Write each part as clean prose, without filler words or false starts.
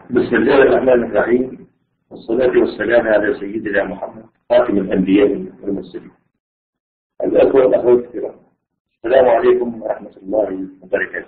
بسم الله الرحمن الرحيم، والصلاة والسلام على سيدنا محمد خاتم الأنبياء والمرسلين. الأخوة والأخوات الكرام، السلام عليكم ورحمة الله وبركاته.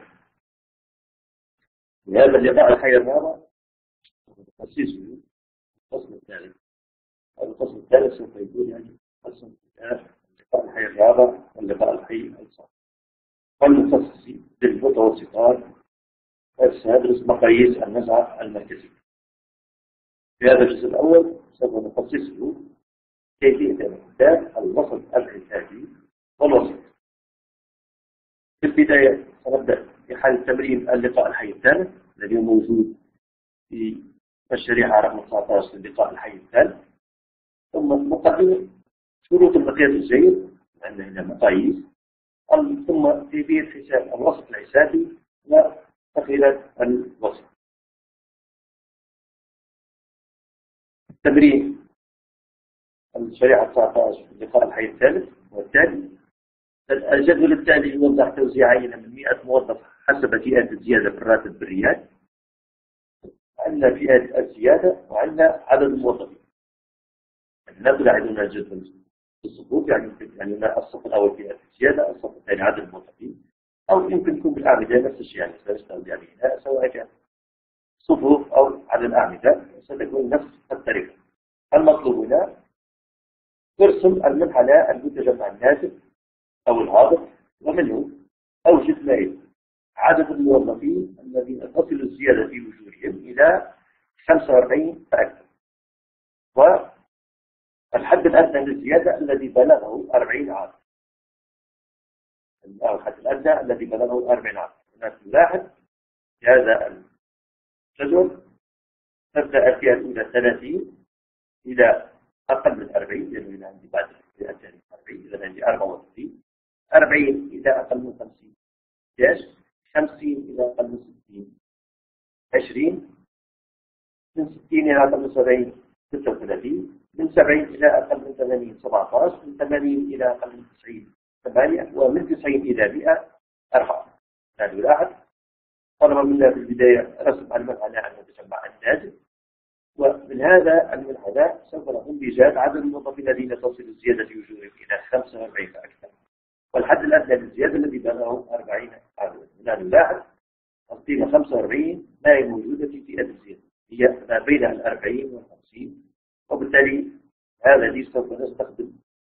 في هذا اللقاء الحي الرابع تأسيسه الفصل الثالث. الفصل الثالث سوف يكون يعني قسم اللقاء الحي الرابع واللقاء الحي الصالح والمخصص للمتوسطات وسندرس مقاييس النزعة المركزية. في هذا الجزء الأول سوف نخصصه كيفية إحداث الوسط الحسابي والوسط. في البداية سنبدأ بحل تمرين اللقاء الحي الثالث الذي هو موجود في الشريحة رقم 19 للقاء الحي الثالث، ثم مقدمة شروط المقياس الجيد، عندنا هنا مقاييس، ثم كيفية حساب الوسط الحسابي وتقرير الوسط. تمرين الشريحة 19 اللقاء الحي الثالث والثاني. الجدول التالي يوضح توزيع عينة من 100 موظف حسب فئات الزيادة في الراتب بالريال. عندنا فئات الزيادة وعندنا عدد الموظفين. نبدأ عندنا جدول الصفوف، يعني الصف الأول فئات الزيادة، الصف الثاني عدد الموظفين، أو يمكن يكون بالأعمدة نفس الشيء، يعني سنستخدم يعني هنا سواء كان صفوف أو على الأعمدة ستكون نفس الطريقة. المطلوب هنا ترسم المنحنى المتجمع الناتج أو الهابط، ومنه أوجد ما عدد الموظفين الذين تصل الزيادة في أجورهم إلى 45 فأكثر، والحد الأدنى للزيادة الذي بلغه 40 عام. الحد الأدنى الذي بلغه 40 عام. هناك نلاحظ في هذا الجدول تبدأ الفئة الأولى 30 إلى أقل من 40، لأنه عندي بعد الفئة الثانية 40، إذا عندي 64. 40 إلى أقل من 50 11، 50 إلى أقل من 60 20، من 60 إلى أقل من 70 36، من 70 إلى أقل من 80 17، من 80 إلى أقل من 90 8، ومن 90 إلى 100 4. هذا يلاحظ طلب منا في البداية رسم المنحنى المتجمع الناتج، ومن هذا المنحنى سوف نقوم بإيجاد عدد الموظفين الذين تصل الزيادة في أجورهم إلى 45 فأكثر، والحد الأدنى للزيادة الذي بلغه 40 عام. هنا نلاحظ القيمة 45 ما هي موجودة في فئة الزيادة، هي ما بين 40 و50، وبالتالي هذا ليس سوف نستخدم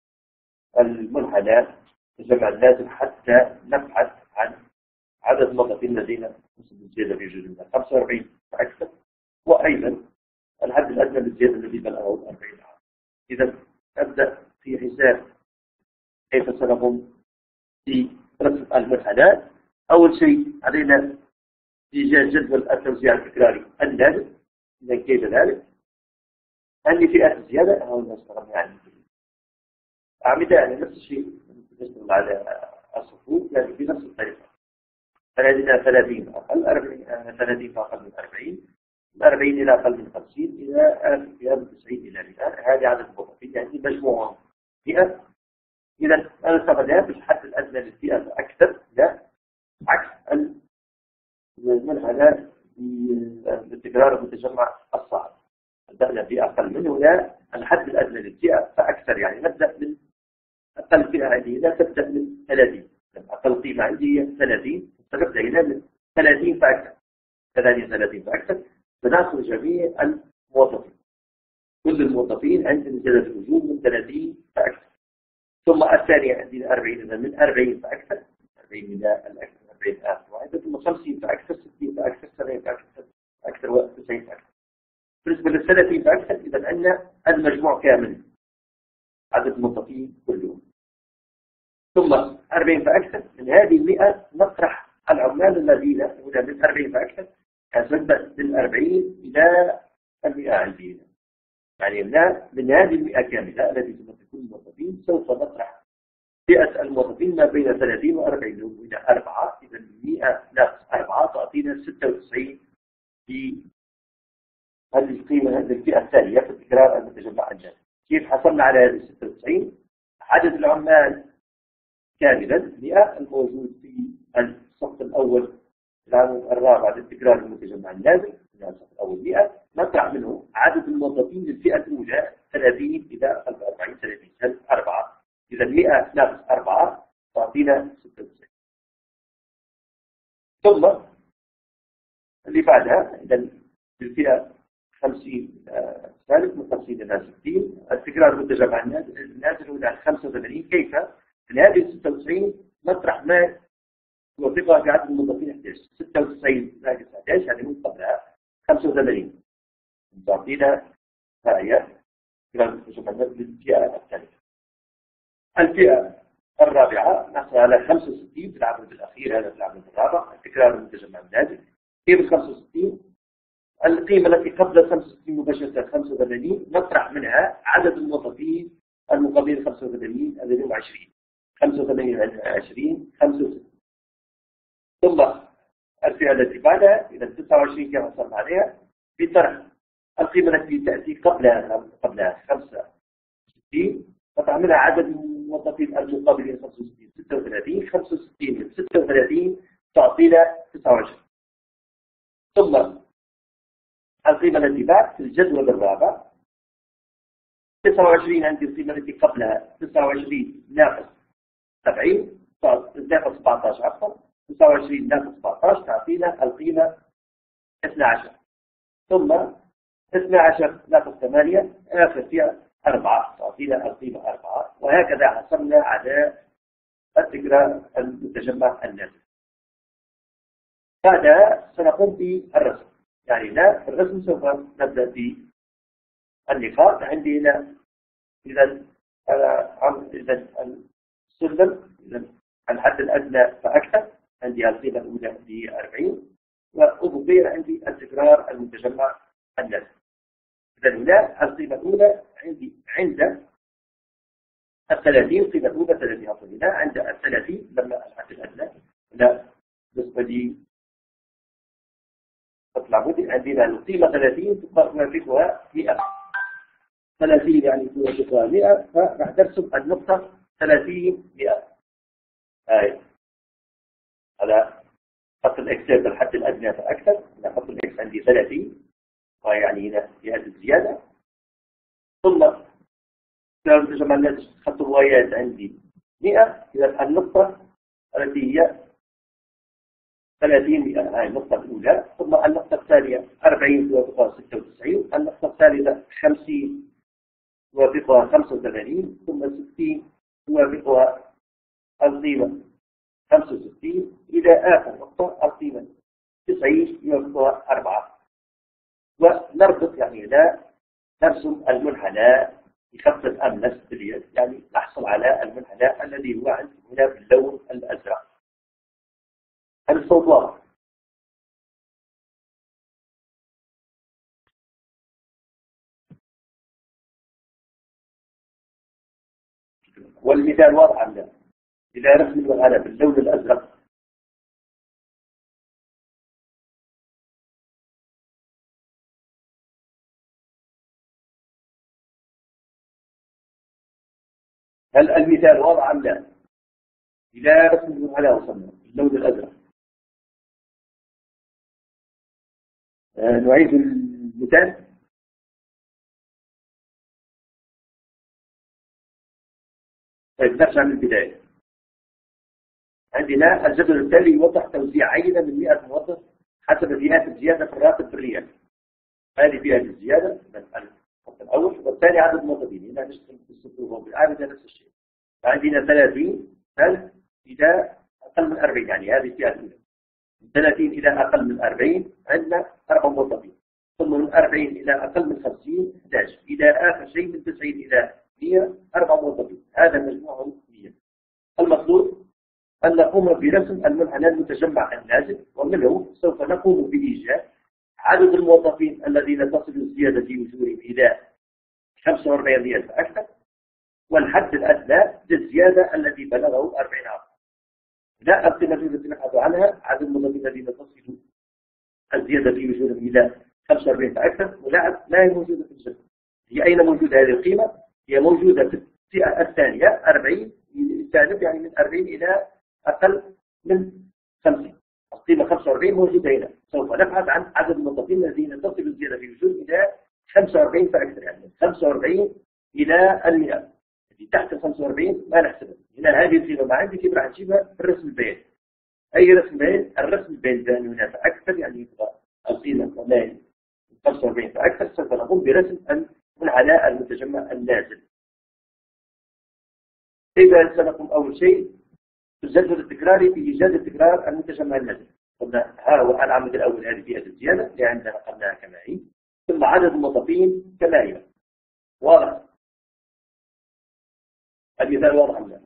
المنحنى تجمع الناتج حتى نبحث عن عدد الموظفين الذين تصل الزيادة في أجورهم 45 فأكثر، وأيضا الحد الأدنى للزيادة الذي بلغه 40 عام. إذا نبدأ في حساب كيف سنقوم في رسم المنحنى. أول شيء علينا إيجاد جدول التوزيع التكراري الناتج. إذا كيف ذلك؟ عندي فئات الزيادة هنا نستخدم يعني أعمدة، يعني نفس الشيء نستخدم على الصفوف، يعني بنفس الطريقة. فلدينا 30 أقل 40، 30 فأقل من 40، من 40 إلى أقل من 50، إلى فئة من 90 إلى 100. هذه عدد الموظفين، يعني مجموعة فئة. إذا أنا استخدمها بالحد الأدنى للفئة أكثر، لا عكس المنحنى بالتكرار المتجمع الصعب. بدأنا بأقل منه، لا الحد الأدنى للفئة فأكثر، يعني نبدأ من أقل فئة عندي لا تبدأ من 30. أقل قيمة عندي هي 30، فنبدأ هنا من 30 فأكثر. 30 فأكثر بنأخذ جميع الموظفين، كل الموظفين عندنا زيادة الأجور من 30 فأكثر. ثم الثانية عندنا 40، إذا من 40 فأكثر، 40 إلى الأكثر 40 آخر، ثم 50 فأكثر، 60 فأكثر، 70 فأكثر، و90 فأكثر. بالنسبة لل 30 فأكثر إذا عندنا المجموع كامل عدد الموظفين كلهم. ثم 40 فأكثر، من هذه 100 نطرح العمال الذين هنا من 40 فأكثر، نبدأ من 40 إلى 100 عندنا، يعني من هذه 100 كاملة التي تمثل الموظفين سوف نطرح فئة الموظفين ما بين 30 و 40 إلى 4. إذا 100 ناقص 4 تعطينا 96 في هذه القيمة، هذه الفئة الثانية في التكرار المتجمع الناتج. كيف حصلنا على هذه 96؟ عدد العمال كاملا 100 الموجود في الصف الأول العام الرابع للتكرار المتجمع الناتج، الصف الأول 100 نطرح منه عدد الموظفين للفئة الأولى 30 إلى 45 30 سنة 4. إذا 100 ناقص 4 تعطينا 96. ثم اللي بعدها إذا الفئة 50 ثالث من 50 إلى 60 التكرار المتجمع النازل إلى 85. كيف؟ من هذه 96 نطرح ما يوافقها في عدد الموظفين 11. 96 ناقص 11 يعني من قبلها 85 تعطينا هي التكرار المتجمع النازل للفئة الثالثة. الفئة الرابعة نحصل على 65 في العدد الأخير، هذا في العدد الرابع التكرار المتجمع النازل. كيف 65؟ القيمة التي قبل 65 مباشرة 85 نطرح منها عدد الموظفين المقابلين 85 الذي هم 20. 85 على 20 65. ثم الفئة التي بعدها إذا 29 كما وصلنا عليها بطرح القيمة التي تأتي قبلها 65 نطرح منها عدد الموظفين المقابلين 65 36. 65 من 36 تعطينا 29. ثم القيمة التي بعد في الجدول الرابع 29 عندي القيمة التي قبلها 29 ناقص 70 ناقص 17 عفوا 29 ناقص 17 تعطينا القيمة 12. ثم 12 ناقص 8 آخر فيها 4 تعطينا القيمة 4. وهكذا حصلنا على التكرار المتجمع النازل. بعدها سنقوم بالرسم. يعني لا في الرسم سوف نبدأ بالنقاط. عندي هنا إذا السلم إذا الحد الأدنى فأكثر عندي القيمة الأولى ب 40 وأضيف عندي التكرار المتجمع النازل. إذا هنا القيمة الأولى عندي عند 30 القيمة الأولى 30 هنا عند 30 لما الحد الأدنى هنا بالنسبة لي تطلع مدة عندنا القيمة 30 توافقها 100. 30 يعني توافقها 100 فراح نرسم النقطة 30 100. هاي على خط الإكس الحد الأدنى فأكثر. على خط الإكس عندي 30 ويعني هنا في هذه الزيادة. ثم تجمع خط الروايات عندي 100. إذا النقطة التي هي 30 هاي النقطة الأولى. ثم النقطة الثانية 40 توافقها 96. النقطة الثالثة 50 توافقها 85. ثم 60 توافقها القيمة 65 إلى آخر نقطة القيمة 90 يوافقها 4. ونربط يعني لا نرسم المنحنى بخط أملس باليد يعني نحصل على المنحنى الذي هو عندي هنا باللون الأزرق. هل الصوت واضح؟ والمثال واضح أم لا؟ إذا رسم المنحنى باللون الأزرق هل المثال واضح أم لا؟ إذا رسم المنحنى وصلنا باللون الأزرق نعيد المثال. طيب نرجع من البداية. عندنا الجدول التالي يوضح توزيع عينة من 100 موظف حسب فئات الزيادة في الراتب بالريال. هذه فئة الزيادة الخط الأول والثاني عدد الموظفين. هنا نشتغل في الصفر وبالعادة نفس الشيء. عندنا 30 إلى أقل من 40 يعني هذه الفئة الأولى. من 30 إلى أقل من 40 عندنا 4 موظفين. ثم من 40 إلى أقل من 50 11 إلى آخر شيء من 90 إلى 100 4 موظفين. هذا مجموع 100. المطلوب أن نقوم برسم المنحنى المتجمع النازل ومنه سوف نقوم بإيجاد عدد الموظفين الذين تصل الزيادة في أجورهم إلى 45 ريال فأكثر والحد الأدنى للزيادة الذي بلغه 40 عام. لا القيمة التي نبحث عنها عدد الموظفين الذين تصل الزيادة في أجورهم إلى 45 فأكثر ولا هي موجودة في الجدول. هي أين موجودة هذه القيمة؟ هي موجودة في الفئة الثانية 40 الثالث يعني من 40 إلى أقل من 50. القيمة 45 موجودة هنا سوف نبحث عن عدد الموظفين الذين تصل الزيادة في وجود إلى 45 فأكثر، يعني 45 إلى 100. اللي تحت ال 45 ما نحسبها. هنا هذه القيمة ما عندي كيف راح نجيبها في الرسم البياني. أي رسم بياني؟ الرسم البياني بأن هنا فأكثر، يعني يبقى القيمة كمان 45 فأكثر. سوف نقوم برسم المنحنى المتجمع النازل. إذا سنقوم أول شيء بالجدول التكراري في إيجاد التكرار المتجمع النازل. قلنا ها هو العمود الأول، هذه فئة الزيادة اللي عندنا نقلناها كما هي، ثم عدد الموظفين كما هي. واضح؟ المثال واضح ولا لا؟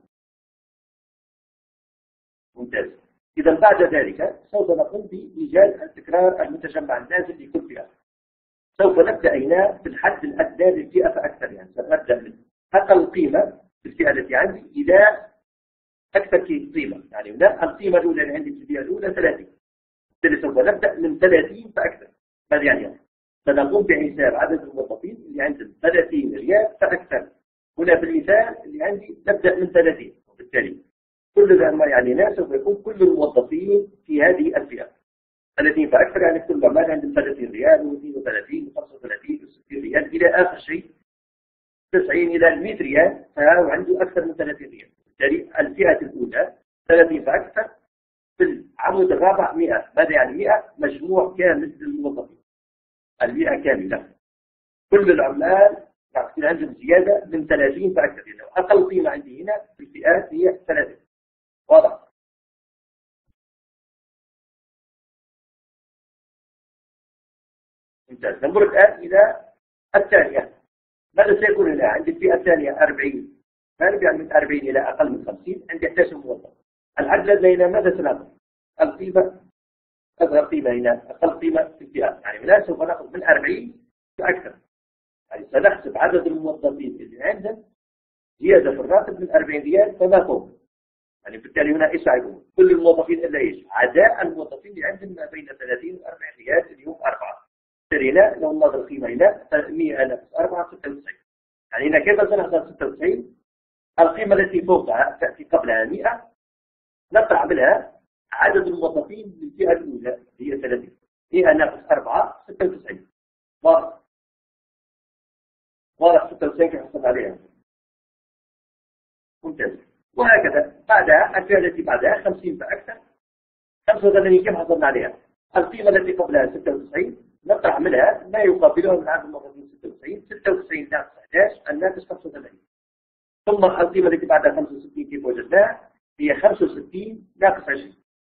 ممتاز. إذا بعد ذلك سوف نقوم بإيجاد التكرار المتجمع النازل لكل فئة. سوف نبدأ هنا بالحد الأدنى للفئة فأكثر، يعني سنبدأ من أقل قيمة في الفئة التي عندي إلى أكثر قيمة. يعني هنا القيمة الأولى اللي عندي في الفئة الأولى 30، بالتالي سوف نبدأ من 30 فأكثر. ماذا يعني؟ سنقوم بحساب عدد الموظفين اللي عندهم 30 ريال فأكثر. هنا في المثال اللي عندي نبدأ من 30، وبالتالي كل ما يعني سوف يكون كل الموظفين في هذه الفئة 30 فأكثر، يعني كل ما عندهم 30 ريال و32 و35 و60 ريال إلى آخر شيء 90 إلى 100 ريال، فهو عنده أكثر من 30 ريال. بالتالي الفئة الأولى 30 فأكثر، في العمود الرابع 100. ماذا يعني 100؟ مجموع كامل للموظفين، ال100 كاملة. كل العمال يكون عندهم زيادة من 30 فأكثر، يعني أقل قيمة عندي هنا في الفئات هي 30. واضح؟ ممتاز. نمر الآن إلى الثانية. ماذا سيكون هنا؟ عندي الفئة الثانية 40، يعني من 40 إلى أقل من 50 عندي 11 موظف. العدد لدينا ماذا سنأخذ؟ القيمة، أصغر قيمة هنا، أقل قيمة في الفئة، يعني هنا سوف نأخذ من 40 فأكثر. يعني سنحسب عدد الموظفين اللي عندهم زيادة في الراتب من 40 ريال فما فوق. يعني بالتالي هنا إيش سيكون؟ كل الموظفين إلا إيش؟ عداء الموظفين اللي عندهم ما بين 30 و 40 ريال اليوم 4. بالتالي هنا لو ننظر القيمة هنا 100 ناقص 4 96. يعني هنا كيف سنحسب 96؟ القيمة التي فوقها تأتي قبلها 100، نطرح منها عدد الموظفين للفئة الأولى هي 30. 100 ناقص 4 96. واضح؟ 96 كيف حسب عليها؟ ممتاز. وهكذا بعدها الفئة التي بعدها 50 فأكثر، 85 كيف حصلنا عليها؟ القيمة التي قبلها 96، نطرح منها ما يقابلها من عدد الموظفين 96. 96 ناقص 11 الناتج 85. ثم القيمة التي بعدها 65 كيف وجدناها؟ هي 65 ناقص 20.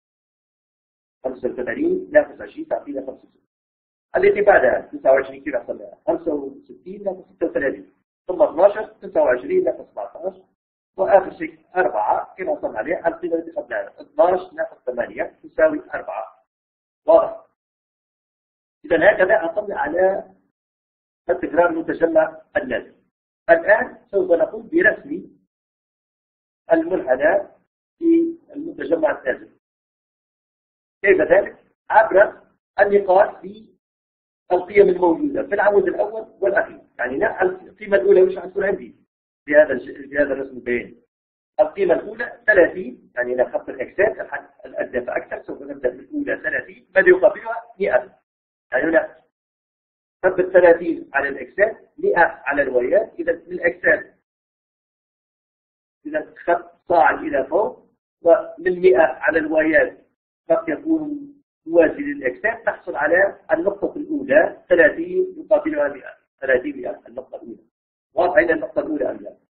85 ناقص 20 تعطينا 65. التي بعدها 29 كيف حصلنا؟ 65 ناقص 36. ثم 12 29 ناقص 17. وآخر شيء 4 كيف حصلنا عليه؟ القيمة التي قبلها 12 ناقص 8 تساوي 4. واضح؟ إذا هكذا حصلنا على التكرار المتجمع النازل. الآن سوف نقوم برسم المنحنى في المتجمع النازل. كيف ذلك؟ عبر النقاط في القيم الموجودة في العمود الأول والأخير. يعني القيمة الأولى وش حتكون عندي في هذا الرسم البياني؟ القيمة الأولى 30، يعني إلى خط الإكسات الحد الأدنى فأكثر. سوف نبدأ بالأولى 30، ماذا يقابلها 100. يعني هنا ثبت 30 على الإكسات، 100 على الوايات. إذا الإكسات إذا خط صاعد إلى فوق، ومن 100 على الوايات قد يكون موازي للإكسات، تحصل على النقطة الأولى 30 يقابلها 100. 30 100 النقطة الأولى. واضح هنا النقطة الأولى أم لا؟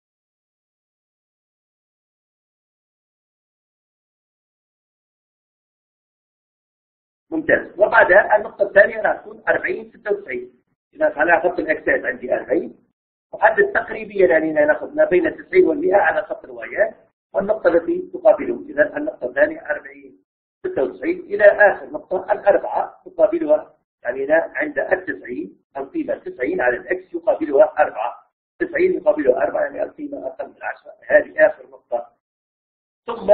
ممتاز. وبعدها النقطة الثانية راح تكون 40 96. إذا على خط الإكسات عندي 40، وحدد تقريبيا يعني ناخذ ما بين 90 وال100 على خط الوايات، والنقطة التي تقابله. إذا النقطة الثانية 40 96 إلى آخر نقطة الأربعة تقابلها. يعني هنا عند 90 القيمة 90 على الإكس يقابلها 4. 90 يقابلها 4، يعني القيمة أقل من 10. هذه آخر نقطة. ثم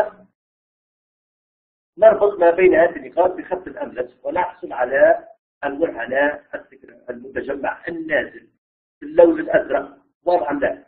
نربط ما بين هذه النقاط بخط الأملس ونحصل على المنحنى المتجمع النازل باللون الأزرق. واضح أم لا؟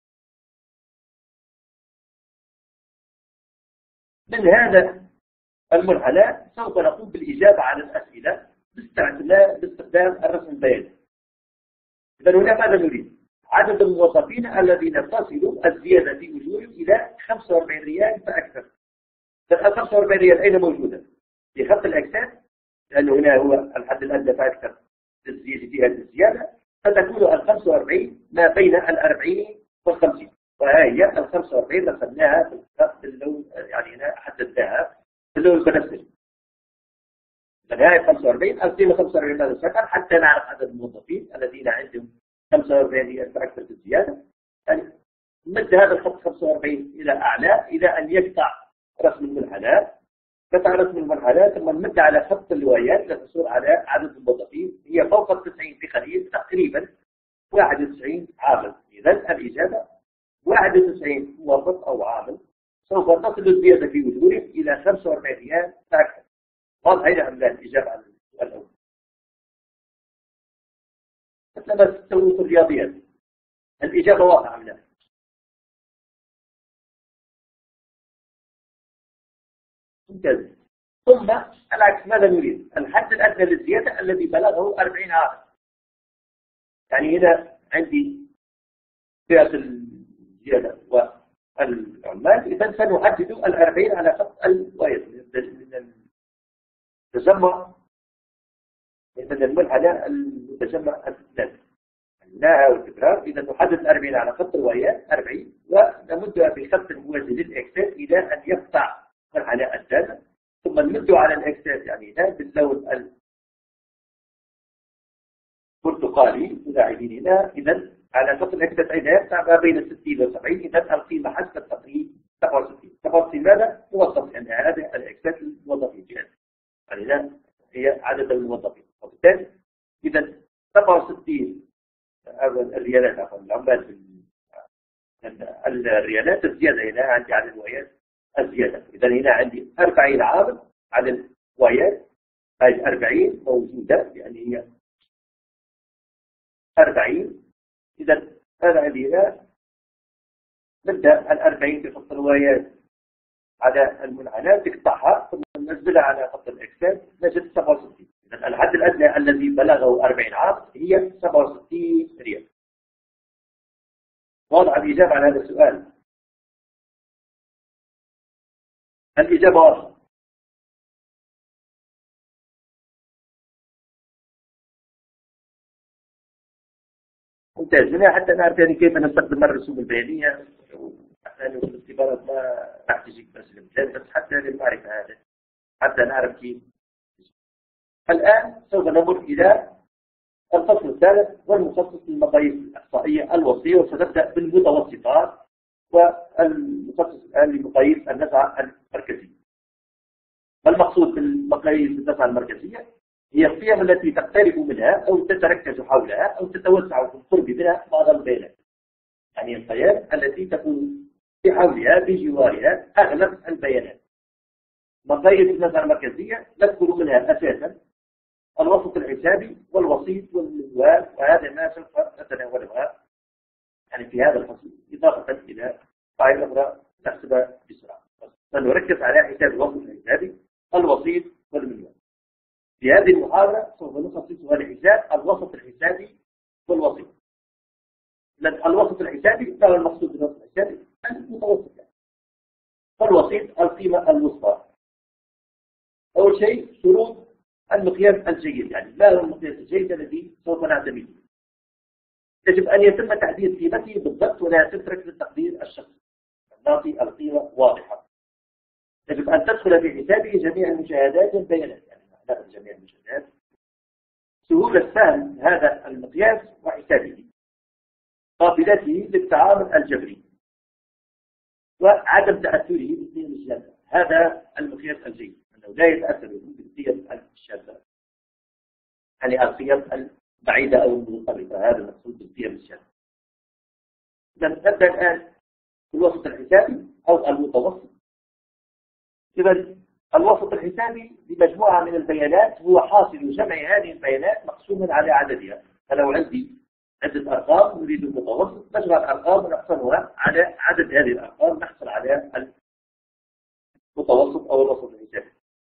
من هذا المنحنى سوف نقوم بالإجابة على الأسئلة باستخدام الرسم البياني. إذا هنا ماذا نريد؟ عدد الموظفين الذين تصل الزيادة في أجورهم إلى 45 ريال فأكثر. 45 ريال أين موجودة؟ في خط الأكسات، لأنه هنا هو الحد الأدنى فأكثر للزيادة في هذه الزيادة، فتكون ال 45 ما بين ال 40 وال 50. وها هي ال 45 رسمناها باللون، يعني هنا حددناها باللون البنفسجي. هذه 45 القيمة 45 ماذا سكن حتى نعرف عدد الموظفين الذين عندهم 45 ريال فأكثر في الزيادة. يعني نمد هذا الخط 45 إلى أعلى إلى أن يقطع رسم المنحنى، قطع رسم المنحنى ثم نمد على خط اللوايات لتصل على عدد الموظفين هي فوق ال 90 بقليل، تقريبا 91 عامل. إذا الإجابة 91 موظف أو عامل سوف تصل الزيادة في أجورهم إلى 45 ريال فأكثر. واضح هنا أم لا الإجابة على السؤال الأول؟ مثل ما تسوي في الرياضيات الإجابة واضحة أم لا؟ ممتاز. ثم العكس، ماذا نريد؟ الحد الأدنى للزيادة الذي بلغه 40 عام. يعني هنا عندي فئة الزيادة والعمال، إذا سنحدد 40 على خط الوايد من التجمع، من المنحنى المتجمع الثالث الناها والتكرار. إذا نحدد 40 على خط الوايات 40 ونمدها بخط الموازي للإكسات إلى أن يقطع منحنى الثالث، ثم نمده على الإكسات يعني هنا باللون البرتقالي ملاعبين هنا. إذا على خط الإكسات أيضا يقطع ما بين 60 و 70. إذا القيمة حسب التقريب 67. 67 ماذا؟ موظف، يعني هذا الإكسات الموظفين جهاز. يعني هنا هي عدد الموظفين. وبالتالي إذا 67 الريالات، عفوا العمال، الريالات الزيادة هنا عندي على الوايات الزيادة. إذا هنا عندي 40 عامل على الوايات، هذه 40 موجودة يعني هي 40. إذا هذا هنا نبدأ ال 40 بخط الوايات على المنحنى تقطعها ثم ننزلها على خط الإكسات نجد 67. إذا الحد الأدنى الذي بلغه 40 عام هي 67 ريال. واضح الإجابة على هذا السؤال؟ الإجابة واضحة. ممتاز. هنا حتى نعرف يعني كيف نستخدم الرسوم البيانية. يعني في الاختبارات ما راح تجيك بس المثال، بس حتى للمعرفة هذا، حتى نعرف كيف. الآن سوف نمر إلى الفصل الثالث والمخصص للمقاييس الإحصائية الوصفية، وسنبدأ بالمتوسطات والمخصص الآن لمقاييس النزعة المركزية. المقصود بالمقاييس النزعة المركزية هي القيم التي تقترب منها أو تتركز حولها أو تتوسع في القرب منها بعض البيانات. يعني القيم التي تكون في حولها بجوارها أغلب البيانات. مقاييس النزعة المركزية نذكر منها أساسا الوسط الحسابي والوسيط والمنوال، وهذا ما سوف نتناولها يعني في هذا الفصل، إضافة إلى قاعدة أخرى نحسبها بسرعة. سنركز على حساب الوسط الحسابي، الوسيط والمنوال. في هذه المحاضرة سوف نخصصها لحساب الوسط الحسابي والوسيط. الوسط الحسابي ما هو المقصود بالوسط الحسابي؟ المتوسط. والوسيط القيمة الوسطى. أول شيء شروط المقياس الجيد، يعني ما هو المقياس الجيد الذي سوف نعتمده؟ يجب أن يتم تحديد قيمته بالضبط ولا تترك للتقدير الشخصي. نعطي القيمة واضحة. يجب أن تدخل في حسابه جميع المشاهدات والبيانات، يعني نأخذ جميع المشاهدات. سهولة فهم هذا المقياس وحسابه، قابلته للتعامل الجبري، وعدم تأثره بالقيم الشاذة. هذا المقياس الجيد، أنه لا يتأثر بالقيم الشاذة، يعني القيم البعيدة أو المنقرضة. هذا المقصود بالقيم الشاذة. إذا نبدأ الآن بالوسط الحسابي أو المتوسط. إذا الوسط الحسابي بمجموعة من البيانات هو حاصل جمع هذه البيانات مقسوما على عددها. فلو عندي عدة أرقام نريد المتوسط، نجمع الأرقام ونقسمها على عدد هذه الأرقام نحصل على المتوسط أو الوسط الحسابي.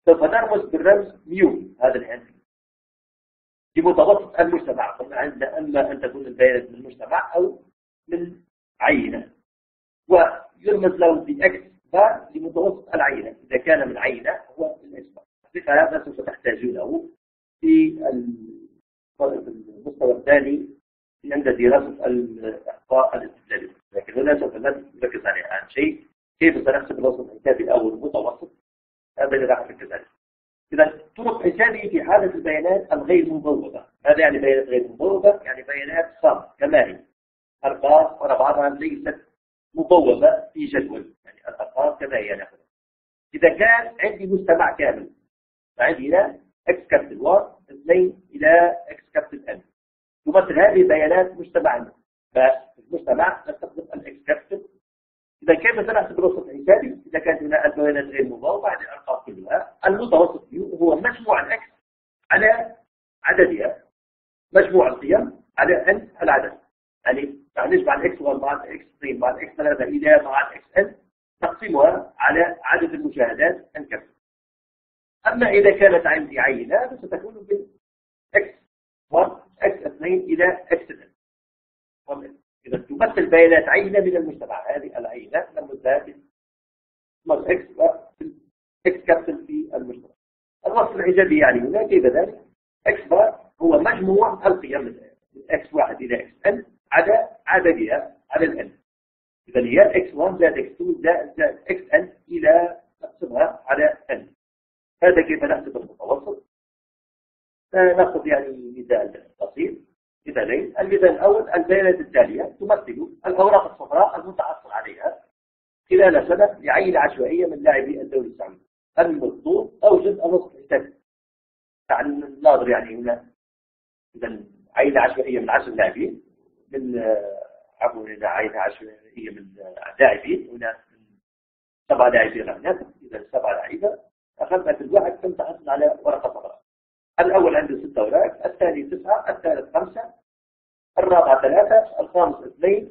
سوف نرمز بالرمز ميو هذا العندي لمتوسط المجتمع. قلنا عندنا اما ان تكون البيانات من المجتمع او من عينه، ويرمز له باكس بار لمتوسط العينه. اذا كان من عينه هو الاكس بار. هذا سوف تحتاجونه في المستوى الثاني عند دراسه الاحصاء الاستدلالي، لكن هنا سوف نركز عليه اهم شيء كيف سنحسب الوسط الحسابي او المتوسط. هذا اللي راح نركز عليه. إذا طرق حسابه في حالة البيانات الغير مبوبة. ماذا يعني بيانات غير مبوبة؟ يعني بيانات صامتة كما هي، أرقام ورا بعضها ليست مبوبة في جدول، يعني الأرقام كما هي ناخذها. إذا كان عندي مجتمع كامل فعندي هنا إكس كابيتال 1 2 إلى إكس كابيتال N، تمثل هذه البيانات مجتمعنا. فالمجتمع نستخدم الإكس كابيتال. إذا كيف سنحسب الوسط الحسابي؟ إذا كانت هنا البيانات غير مبوبة عن الأرقام كلها، المتوسط هو مجموع الإكس على عددها، مجموع القيم على n العدد. يعني نجمع الإكس 1 مع الإكس 2 مع الإكس 3 إلى مع الإكس n، نقسمها على عدد المشاهدات الكاملة. أما إذا كانت عندي عينة فستكون بالإكس 1 إكس 2 إلى إكس n. إذا تمثل بيانات عينة من المجتمع، هذه العينة نمثلها إكس كابيتال في المجتمع. الوصف الحسابي يعني هنا كيف ذلك؟ إكس بار هو مجموع القيم من إكس 1 إلى إكس n على عددها على الN. إذا هي إكس 1 زائد إكس 2 زائد إكس n إلى نقسمها على n. هذا كيف نحسب المتوسط. نأخذ يعني مثال بسيط، مثالين. المثال الأول: البيانات التالية تمثل الأوراق الصفراء المتعثر عليها خلال سنة لعينة عشوائية من لاعبي الدوري السعودي. المطلوب أوجد الوسط الحسابي. يعني الناظر يعني هنا إذا عينة عشوائية من 10 لاعبين، من عفوا إذا عينة عشوائية من لاعبين، هنا من 7 لاعبين هناك، إذا 7 لاعبين أخذنا كل واحد كم تحصل على ورقة صفراء. الأول عنده 6 أوراق، الثاني 9، الثالث 5، الرابع 3، الخامس 2،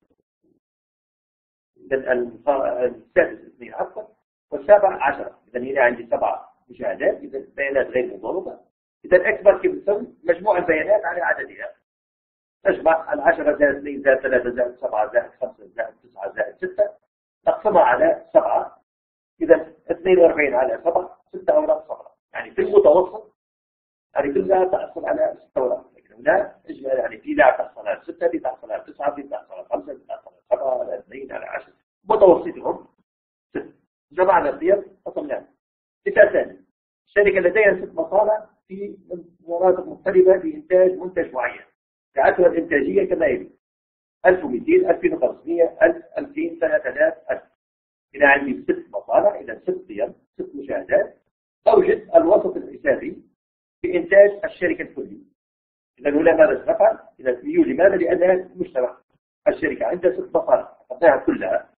السادس 2 عفوا، والسابع 10. إذا هنا عندي 7 مشاهدات، إذا بيانات غير مضروبة. إذا أكبر كيف تسوي؟ مجموع البيانات على عددها. نجمع 10 زائد 2 زائد 3 زائد 7 زائد 5 زائد 9 زائد 6، نقسمها على 7. إذا 42 على 7، 6 أوراق صفراء. يعني في المتوسط يعني كلها تحصل على 6 أوراق. لكن هنا إجمال يعني في لاعب تحصل على 6، في تحصل على 9، في تحصل على 5، في تحصل على 7، على 2، على 10. متوسطهم 6. جمعنا القيم قسمناها. مثال ثاني: الشركة لديها 6 مصانع في مناطق مختلفة لإنتاج منتج معين. سعتها الإنتاجية كما يلي: 1200، 2500، 1000، 2000، 3000، 1000. إذا عندي 6 مصانع، إذا 6 قيم، 6 مشاهدات. أوجد الوسط الحسابي في إنتاج الشركة الكلية. إذا هنا ماذا سنفعل؟ إذا ميو لماذا؟ لأنها مجتمع. الشركة عندها 6 مصانع، أخذناها كلها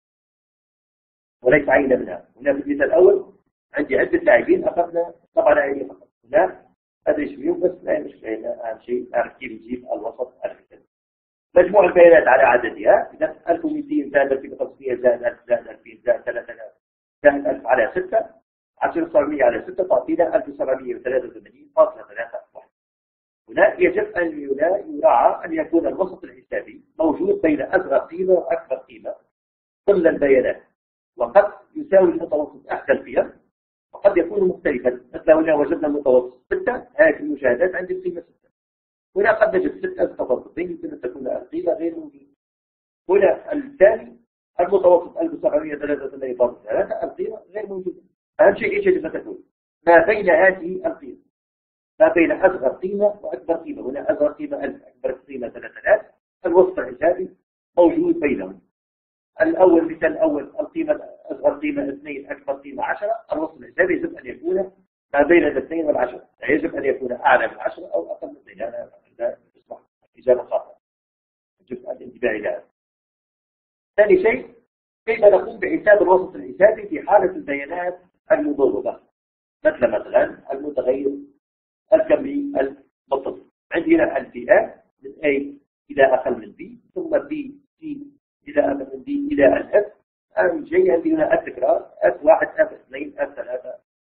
وليس عينة منها. هنا في المثال الأول عندي عدة لاعبين، أخذنا 7 لاعبين فقط. هنا أدري شو بس لا مشكلة. أهم شيء أعرف كيف نجيب الوسط الحسابي. مجموع البيانات على عددها. إذا 1200 زائد 2500 زائد 1000 زائد 2000 زائد 3000 زائد 1000 على 6، 10700 على 6 تعطينا 1783.31. هنا يجب أن يراعى أن يكون الوسط الحسابي موجود بين أصغر قيمة وأكبر قيمة ضمن البيانات، وقد يساوي المتوسط أحد القيم وقد يكون مختلفا. مثلا هنا وجدنا المتوسط 6، هذه المشاهدات عندي القيمة 6. هنا قد نجد 6 متوسطين، يمكن أن تكون القيمة غير موجودة. هنا الثاني المتوسط 1783.3، القيمة غير موجودة. أهم شيء إيش يجب أن تكون؟ ما بين هذه القيمة، ما بين أصغر قيمة وأكبر قيمة. هنا أصغر قيمة 1000، أكبر قيمة 3000. الوسط الحسابي موجود بينهم. الأول مثال الأول القيمة أصغر قيمة 2، أكبر قيمة 10. الوسط الحسابي يجب أن يكون ما بين 2 و10. يجب أن يكون أعلى من 10 أو أقل من 2. هذا يصبح إجابة خاطئة. يجب الانتباه إلى هذا. ثاني شيء: كيف نقوم بحساب الوسط الحسابي في حالة البيانات المضروبة؟ مثلا المتغير الكمي المتصل. عندي هنا الفئات من A إلى أقل من B، ثم B C إلى أقل من D إلى F. أهم شيء عندي هنا التكرار: F1 F2 F3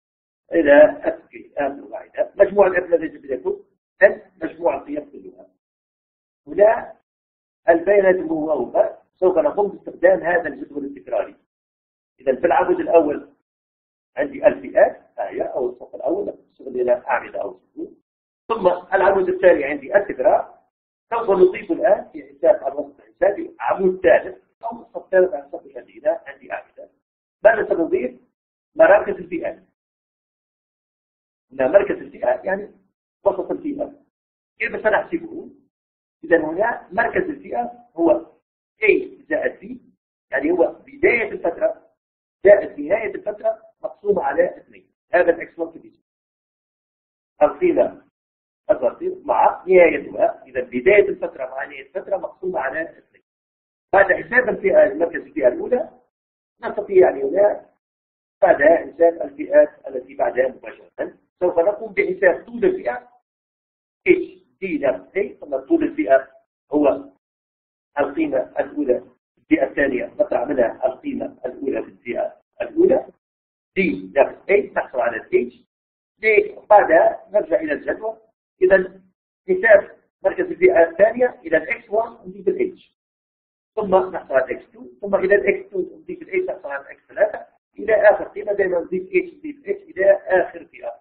إلى أسكي آخر واحدة. مجموع الأف الذي يجب أن يكون أن مجموع القيم كلها. هنا البيانات المموضة سوف نقوم باستخدام هذا الجدول التكراري. إذا في العمود الأول عندي الفئات هي أو الصف الأول نستخدم إلى أعمدة أو سطور. ثم العمود الثاني عندي التكرار. سوف نضيف الآن في حساب الوسط الحسابي عمود ثالث أو الصف الثالث عن الصف الذي عندي أعمدة. ماذا سنضيف؟ مراكز الفئات. هنا مركز الفئات يعني وسط الفئات. كيف سنحسبه؟ إذا هنا مركز الفئة هو A زائد B، يعني هو بداية الفترة زائد نهاية الفترة مقسومة على 2. هذا الإكس1 في B. القيمة الرصيد مع نهايتها، إذا بداية الفترة مع نهاية الفترة مقسومة على 2. بعد حساب الفئة مركز الفئة الأولى نستطيع يعني هنا بعدها حساب الفئات التي بعدها مباشرة. سوف نقوم بحساب طول الفئة H دي نفس A. ثم طول الفئة هو القيمة الأولى في الفئة الثانية نطلع منها القيمة الأولى في الفئة الأولى دي نفس A تحصل على H دي. بعدها نرجع إلى الجدول. إذا حساب مركز الفئة الثانية إلى X1 نضيف ال H، ثم نحصل على X2، ثم إلى X2 نضيف ال H نحصل على X3 إلى آخر قيمة. دائما نضيف H نضيف H إلى آخر فئة.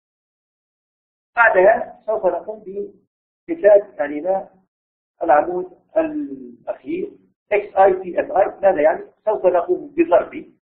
بعدها سوف نقوم بحساب يعني العمود الأخير XI في FI. ماذا يعني؟ سوف نقوم بضرب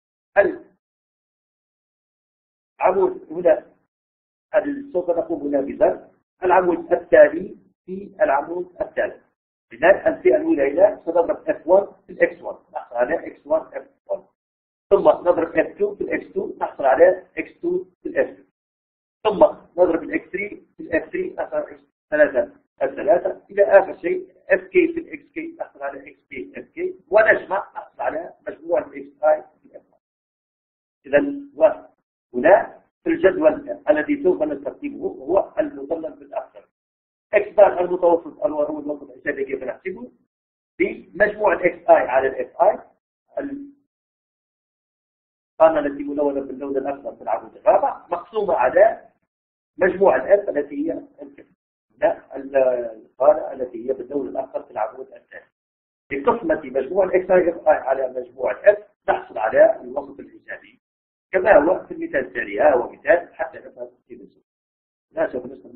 العمود هنا، سوف نقوم هنا بضرب العمود التالي في العمود الثالث. إذا الفئة الأولى هنا سنضرب F1 في X1 نحصل على X1 F1، ثم نضرب F2 في X2 نحصل على X2 في F2، ثم نضرب الX3 في F3 نحصل على F3 إلى آخر شيء FK في XK نحصل على XK FK، ونجمع نحصل على مجموع XI في FI. إذا هنا في الجدول الذي سوف نستخدمه هو المطلب بالأكثر. X بار المتوسط هو الوسط الحسابي. كيف نحسبه؟ بمجموع XI على FI، القائمة التي ملونة باللون الأخضر في العمود الرابع مقسومة على مجموع الF التي هي القائمة التي هي باللون الأخضر في العمود الثاني. بقسمة مجموع XI على مجموع الF نحصل على الوسط الحسابي كما هو في المثال التالي. هو مثال حتى نفهم كيف لا سوف نستخدم.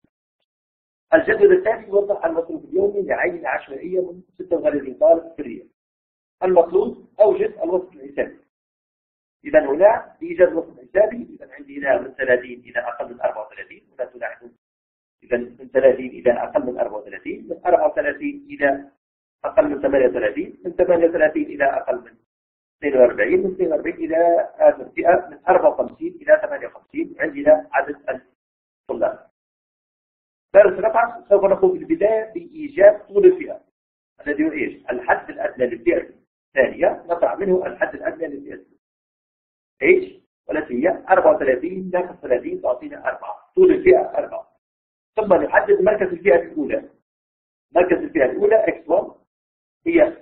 الجدول الثاني يوضح المطلوب اليومي لعين عشوائية من 36 طالب في الرياض. المطلوب أوجد الوسط الحسابي. إذا هنا لإيجاد الوسط الحسابي إذا عندي هنا من 30 إلى أقل من 34. هنا تلاحظون إذا من 30 إلى أقل من 34، من 34 إلى أقل من 38، من 38 إلى أقل من 42، من 42 إلى آخر فئة من 54 إلى 58. عندنا عدد الطلاب. درس رقم سوف نقوم في البداية بإيجاد طول الفئة الذي هو إيش؟ الحد الأدنى للفئة الثانية نطلع منه الحد الأدنى للفئة الثانية إيش؟ والتي هي 34 ناقص 30 تعطينا 4. طول الفئة 4. ثم نحدد مركز الفئة الأولى. مركز الفئة الأولى X1 هي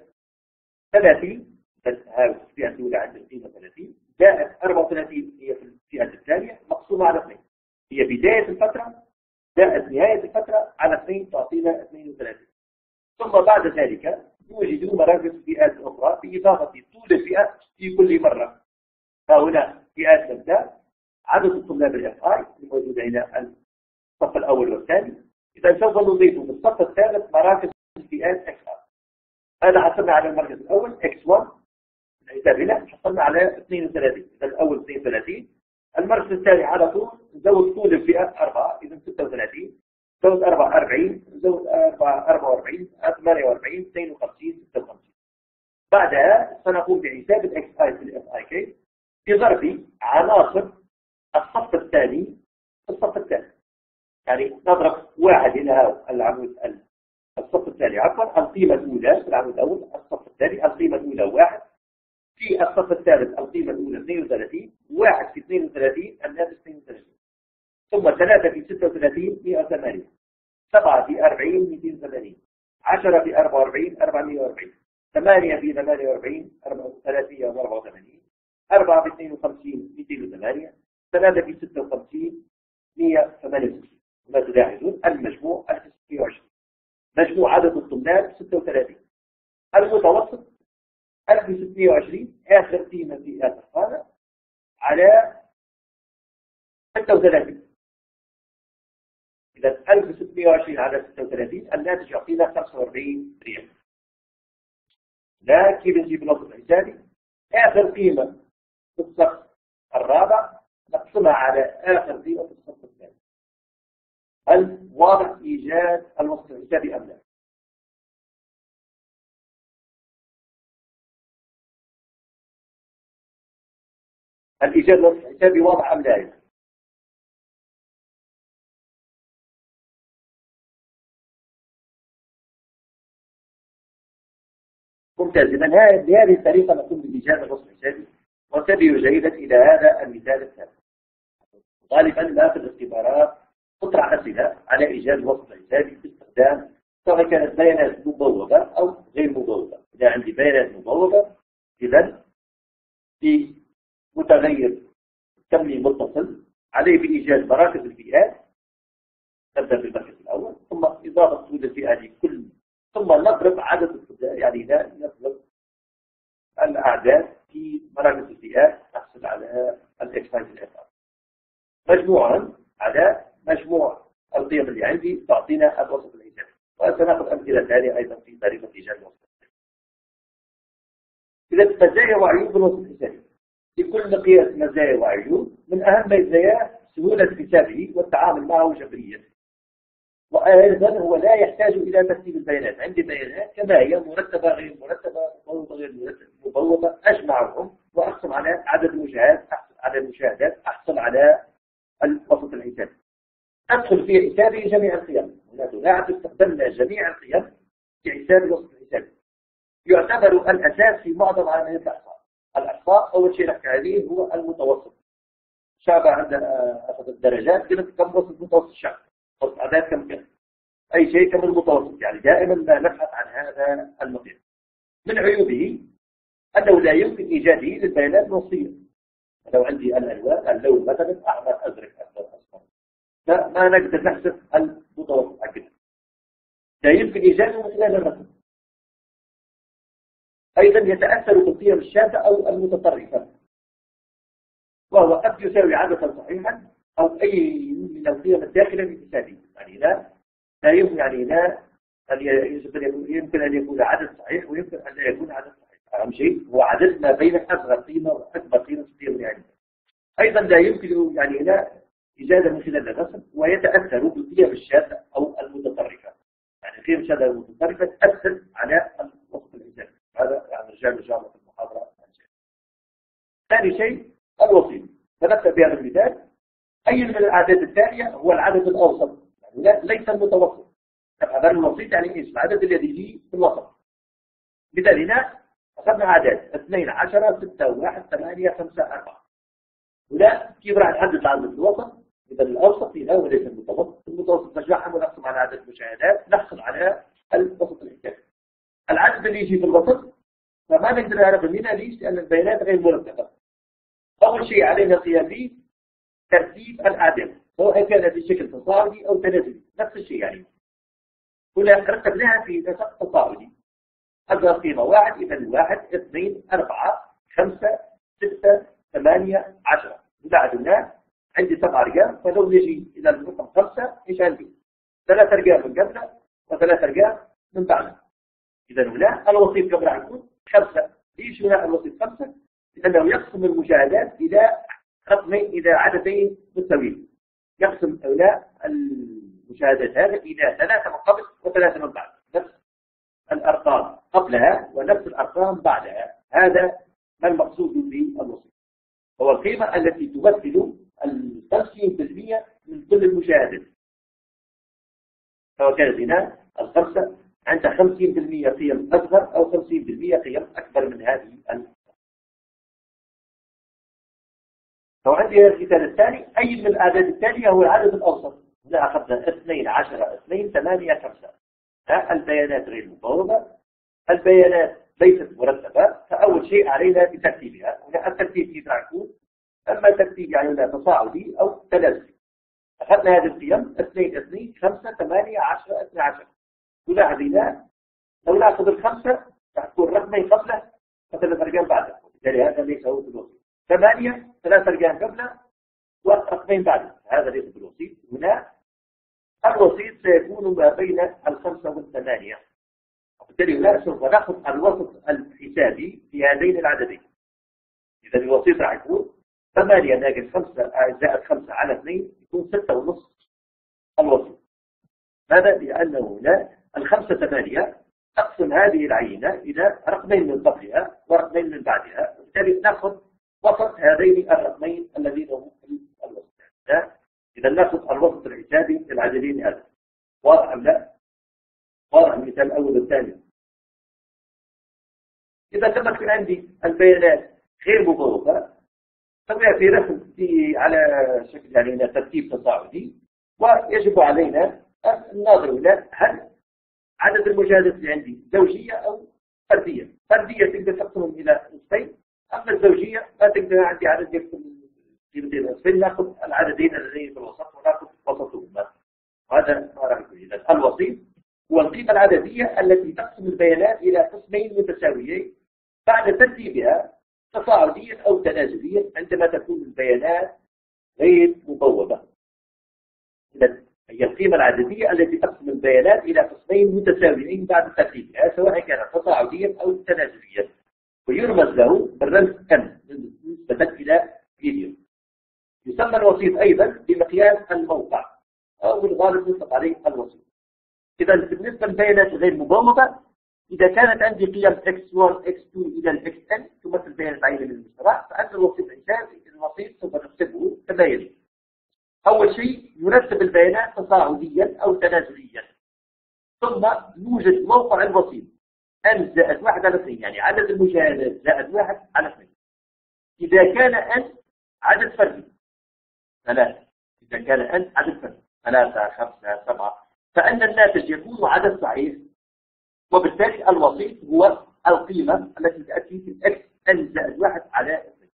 30. الفئة الأولى عند القيمة 30 زائد 34 هي في الفئة الثانية مقسومة على 2. هي بداية الفترة زائد نهاية الفترة على 2 تعطينا 32. ثم بعد ذلك نوجد مراكز فئات أخرى بإضافة طول الفئة في كل مرة. فهنا فئات تبدأ عدد الطلاب الFI الموجودة هنا الصف الأول والثاني. إذا سوف نضيف في الصف الثالث مراكز الفئات XI. هذا حصلنا على المركز الأول X1 الحساب هنا حصلنا على 32. إذا الأول 32. المركز الثاني على طول نزود طول الفئة 4. إذا 36 زود 4 40 زود 4 44 48 52 56. بعدها سنقوم بحساب الXI في الFIK بضرب عناصر الصف الثاني في الصف الثاني. يعني نضرب واحد هنا العمود الصف الثاني عفوا القيمة الأولى في العمود الأول، الصف الثاني القيمة الأولى 1، في الصف الثالث القيمة الأولى 32، 1 في 32 الناتج 32، ثم 3 في 36 108، 7 في 40 280، 10 في 44 440، 8 في 48 384، 4 في 52 208، 3 في 56 168. هنا تلاحظون المجموع 1620. مجموع عدد الطلاب 36. المتوسط 1620 آخر قيمة في آخر قامة على 36. إذا 1620 على 36 الناتج يعطينا 45 ريال. لكن نجيب الوسط الحسابي آخر قيمة في الصف الرابع نقسمها على آخر قيمة في الصف الثاني. هل واضح إيجاد الوسط الحسابي أم لا؟ هل إيجاد الوسط الحسابي واضح أم لا؟ ممتاز. إذا بهذه الطريقة نقوم بإيجاد الوسط الحسابي. وانتبهوا جيدا إلى هذا المثال الثاني. غالبا ما في الاختبارات تطرح أسئلة على إيجاد الوسط الحسابي باستخدام سواء كانت بيانات مبوبة أو غير مبوبة. إذا عندي بيانات مبوبة إذا في متغير كمي متصل عليه بإيجاد مراكز الفئات. نبدأ بالمركز الأول ثم إضافة حدود الفئة لكل ثم نضرب عدد يعني نضرب الأعداد في مراكز الفئات نحصل على الإكسايز الإفعال. مجموعا على مجموع القيم اللي عندي تعطينا الوسط الحسابي. وسنأخذ أمثلة ثانية أيضا في طريقة إيجاد الوسط الحسابي. إذا مزايا وعيوب الوسط الحسابي. لكل مقياس مزايا وعيوب. من أهم مزاياه سهولة حسابه والتعامل معه جبريا. وأيضا هو لا يحتاج إلى ترتيب البيانات. عندي بيانات كما هي مرتبة غير مرتبة مبوبة غير مبوبة أجمعهم وأحصل على عدد المشاهدات أحصل على الوسط الحسابي. أدخل في حسابي جميع القيم. نعم استخدمنا جميع القيم في حساب الوسط الحسابي. يعتبر الأساس في معظم عمليات الإحصاء. الإحصاء أول شيء نحكي عليه هو المتوسط. شعب عندنا أخذ الدرجات قلت كم وسط متوسط الشعب. وسط أعداد كم كان. أي شيء كم المتوسط. يعني دائما ما نبحث عن هذا المقياس. من عيوبه أنه لا يمكن إيجاده للبيانات النصية. لو عندي الألوان اللون مثلا أحمر أزرق أخضر أصفر ما نقدر نحسب المتوسط حقنا. لا يمكن إيجاده من خلال الرقم. أيضا يتأثر بالقيم الشاذة أو المتطرفة وهو قد يساوي عددا صحيحا أو أي من القيم الداخلة في حسابه. يعني لا يمكن يمكن أن يكون عدد صحيح ويمكن أن لا يكون عدد صحيح. أهم شيء هو عدد ما بين أصغر قيمة وأكبر قيمة في القيم اللي عندنا. أيضا لا يمكن إيجاده من خلال الرسم ويتأثر بالقيم الشاذة أو المتطرفة. يعني القيم الشاذة والمتطرفة تأثر على الوسط الحسابي. هذا يعني رجال إن شاء الله في المحاضرة. ثاني شيء الوسيط. فنبدأ بهذا المثال. أي من الأعداد التالية هو العدد الأوسط. يعني ليس المتوسط. هذا الوسيط يعني إيش؟ العدد الذي يجي في الوسط. مثال هنا أخذنا أعداد 2 10 6 1 8 5 4. ولا كيف راح نحدد العدد الوسط؟ إذا الأوسط هنا وليس المتوسط. المتوسط نجمعهم ونقسم على عدد المشاهدات نحصل على الوسط الحسابي. العدد اللي يجي في الوسط فما نقدر نعرف منها. ليش؟ لأن البيانات غير مرتبة. أول شيء علينا القيام به ترتيب الأعداد سواء كان بشكل تصاعدي أو تنازلي. نفس الشيء يعني. هنا رتبناها في نسق تصاعدي. أصغر قيمة 1 إذا 1 2 4 5 6 8 10. بعدنا عندي 7 أرقام فلو نجي إلى الرقم 5 إيش عندي؟ 3 أرقام من قبله و3 أرقام من بعده. إذا هنا الوسيط كم راح يكون؟ 5. ليش هنا الوسيط 5؟ لأنه يقسم المشاهدات إلى رقمين إلى عددين متساويين. يقسم هؤلاء المشاهدات هذا إلى 3 من قبل و3 من بعد. نفس الأرقام قبلها ونفس الأرقام بعدها. هذا ما المقصود بالوسيط. هو القيمة التي تمثل 50% من كل المشاهدات. سواء كانت هنا الخمسة عندها 50% قيم أصغر أو 50% قيم أكبر من هذه لو عندي المثال الثاني أي من الأعداد التالية هو العدد الأوسط. هنا أخذنا 2 10 2 8 5. البيانات غير مبوبة. البيانات ليست مرتبة. فأول شيء علينا بترتيبها. هنا الترتيب كيف راح يكون؟ أما ترتيب يعني لا تصاعدي أو تنازلي. أخذنا هذه القيم 2 2 5 8 10 12. نلاحظ هنا لو نأخذ الخمسة تكون رقمين قبله وثلاث أرقام بعده، وبالتالي هذا ليس هو بالوسيط. 8 ثلاث أرقام قبله ورقمين بعده، هذا ليس بالوسيط. هنا الوسيط سيكون ما بين الخمسة والثمانية، وبالتالي هنا سوف نأخذ الوسط الحسابي في هذين العددين. إذا الوسيط راح يكون 8 ناقص 5 زائد 5 على 2 يكون 6.5 الوسيط. ماذا؟ لأنه هنا الخمسة 8 أقسم هذه العينة إلى رقمين من قبلها ورقمين من بعدها، وبالتالي نأخذ وسط هذين الرقمين الذين هم في الوسط. إذا نأخذ الوسط الحسابي للعددين هذا. واضح أم لا؟ واضح المثال الأول والثاني. إذا تمت من عندي البيانات غير مضوبة فهي في رسم على شكل يعني ترتيب تصاعدي، ويجب علينا النظر إلى هل عدد المشاهدات اللي عندي زوجية أو فردية. فردية تقدر تقسمهم إلى نصفين، أما الزوجية ما تقدر عندي عدد يقسم في نصفين، نأخذ العددين الذين في الوسط ونأخذ وسطهما. وهذا ما راح يكون. إذا الوسيط هو القيمة العددية التي تقسم البيانات إلى قسمين متساويين بعد ترتيبها تصاعديا أو تنازليا عندما تكون البيانات غير مبوبة. إذا هي القيمة العددية التي تقسم البيانات إلى قسمين متساويين بعد ترتيبها سواء كان تصاعديا أو تنازليا، ويرمز له بالرمز M نسبة إلى فيديو. يسمى الوسيط أيضا بمقياس الموقع أو بالغالب يطلق عليه الوسيط. إذا بالنسبة للبيانات الغير مبوبة، إذا كانت عندي قيم x1 x2 إلى xn تمثل بيانات عينة من المجتمع، فعند الوسيط الحسابي الوسيط سوف نحسبه كما يلي. أول شيء يرتب البيانات تصاعديا أو تنازليا، ثم يوجد موقع الوسيط n زائد 1 على 2، يعني عدد المشاهدات زائد 1 على 2. إذا كان n عدد فردي 3، إذا كان n عدد فردي 3 5 7 فإن الناتج يكون عدد صحيح، وبالتالي الوسيط هو القيمة التي تأتي في x n زائد 1 على 2.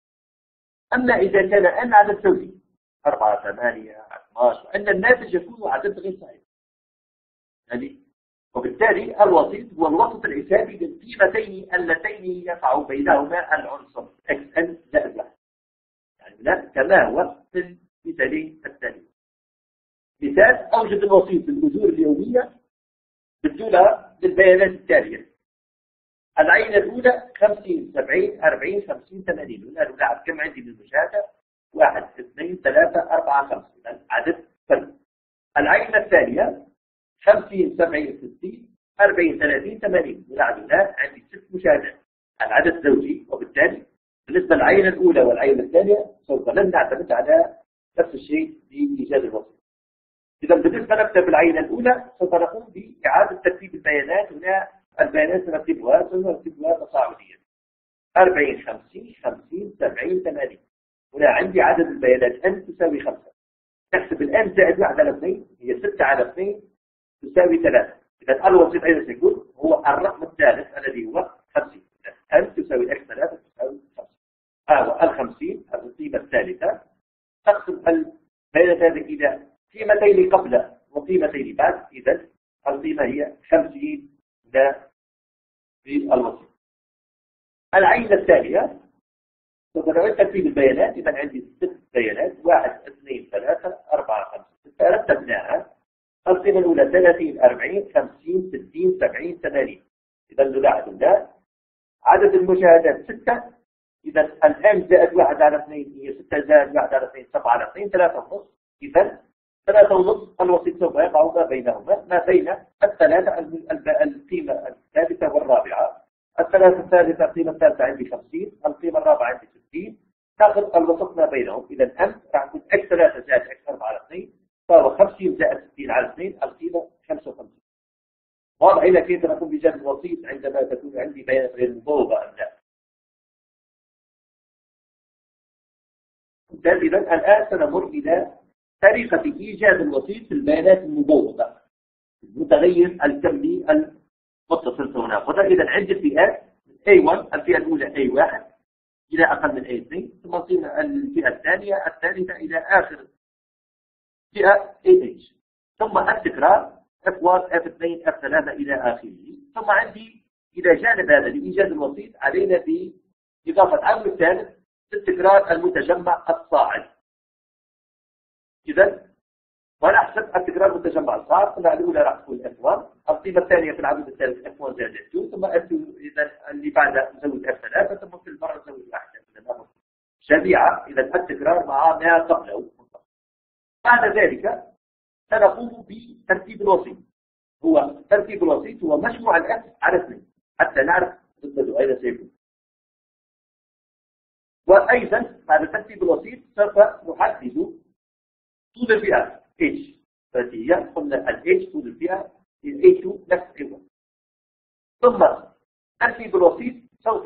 أما إذا كان n عدد زوجي 4 8 12 فإن الناتج يكون عدد غير صحيح. يعني وبالتالي الوسيط هو الوسط الحسابي للقيمتين اللتين يقع بينهما العنصر x n زائد 1. يعني كما هو في المثالين التاليين. مثال: أوجد الوسيط للأجور اليومية بالدولار للبيانات التالية. العينة الأولى 50 70 40 50 80. هنا نلاحظ كم عندي من المشاهدة: 1 2 3 4 5. عدد فرد. العينة الثانية 50 70 60 40 30 80. نلاحظ هنا عندي 6 مشاهدات، العدد زوجي، وبالتالي بالنسبة للعينة الأولى والعينة الثانية سوف لن نعتمد على نفس الشيء لإيجاد الوسط. إذا بالنسبة نكتب العينة الأولى سوف نقوم بإعادة ترتيب البيانات. هنا البيانات سنرتبها تصاعديا 40 50 50 70 80. هنا عندي عدد البيانات n تساوي 5. نحسب n زائد 1 على 2 هي 6 على 2 تساوي 3. إذا الوسيط أيضا سيكون هو الرقم الثالث الذي هو 50. n تساوي x 3 تساوي 5. هو 50 القيمة الثالثة. تقسم البيانات هذه إلى قيمتين قبل وقيمتين بعد. إذا القيمة هي 50 في الوسيط. العينة الثانية سوف نعيد ترتيب البيانات. إذا عندي 6 بيانات: 1 2 3 4 5 6. رتبناها. القيمة الأولى 30 40 50 60 70 80. إذا نلاحظ هنا عدد المشاهدات 6. إذا الآن زائد 1 على 2 هي 6 زائد 1 على 2 7 على 2 3.5. إذا 3.5 الوسيط سوف يقع ما بينهما، ما بين الثلاثة القيمة الثالثة والرابعة. الثالثة القيمة الثالثة عندي 50، القيمة الرابعة عندي 60. تأخذ الوسط ما بينهم. إذا M راح تكون x 3 زائد x 4 على 2 فهو 50 زائد 60 على 2 القيمة 55. واضح هنا كيف نقوم بإيجاد الوسيط عندما تكون عندي بيانات غير مبوبة أم لا. إذا الآن سنمر إلى طريقة إيجاد الوسيط في البيانات المبوبة، المتغير الكمي المتصل هنا. إذا عندي فئات A1. الفئة الأولى A1 إلى أقل من A2 ثم نصير الفئة الثانية الثالثة إلى آخر فئة AH ثم التكرار F1 F2 F3 إلى آخره. ثم عندي إلى جانب هذا لإيجاد الوسيط علينا بإضافة عامل ثالث التكرار المتجمع الصاعد. إذا ونحسب التكرار المتجمع الصاعد. قلنا الأولى راح تكون F1 القيمة الثانية في العمود الثالث F1 زائد F2 ثم F2 إذا اللي بعدها نزود F3 ثم في المرة نزود واحدة جميعا. إذا التكرار مع ما قبله. بعد ذلك سنقوم بترتيب الوسيط. هو ترتيب الوسيط هو مجموع الأف على 2 حتى نعرف ضده أين سيكون. وأيضا بعد ترتيب الوسيط سوف نحدد طول الفئة H التي هي قلنا ال H طول الفئة ال A2 نفس القيمة. ثم ترتيب الوسيط سوف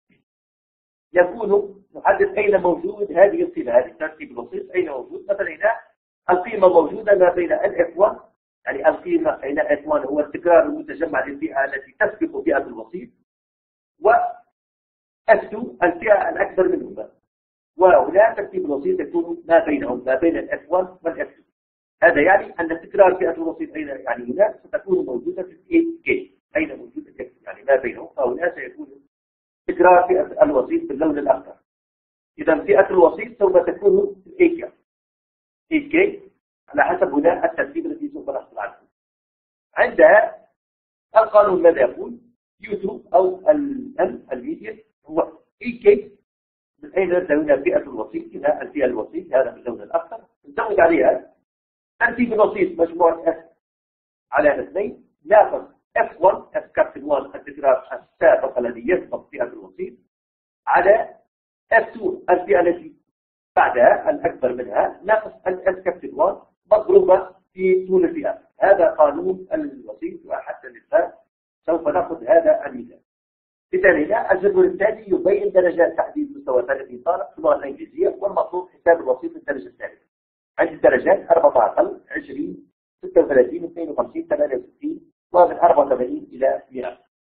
يكون نحدد أين موجود هذه القيمة. هذه ترتيب الوسيط أين موجود. مثلا هنا القيمة موجودة ما بين ال F1 يعني القيمة هنا F1 هو التكرار المتجمع للفئة التي تسبق فئة الوسيط و F2 الفئة الأكبر منهما. وهنا ترتيب الوسيط يكون ما بينهم ما بين ال F1 وال F2. هذا يعني أن تكرار فئة الوسيط أين يعني هنا ستكون موجودة في ال K أين موجودة K يعني ما بينهم. فهنا سيكون تكرار فئة الوسيط باللون الأخضر. إذا فئة الوسيط سوف تكون في AK على حسب هنا الترتيب الذي سوف نحصل عليه. عندها القانون ماذا يقول؟ U2 أو الميديان هو AK من أين نبدأ هنا فئة الوسيط إلى الفئة الوسيط هذا باللون الأخضر. نزود عليها ترتيب الوسيط مجموعة F على 2 ناخذ F1 F كابتن 1 التكرار السابق الذي يسبق فئة الوسيط على F2 الفئة التي بعدها الأكبر منها ناقص ال كابتن 1 مضروبة في طول الفئة. هذا قانون الوسيط. وحتى الآن سوف نأخذ هذا المثال. مثال هنا الجدول الثاني يبين درجات تحديد مستوى ثالث طالب في اللغة الإنجليزية والمطلوب حساب الوسيط للدرجة الثالثة. عند الدرجات 14 20 36 52 68 ومن 84 إلى 100.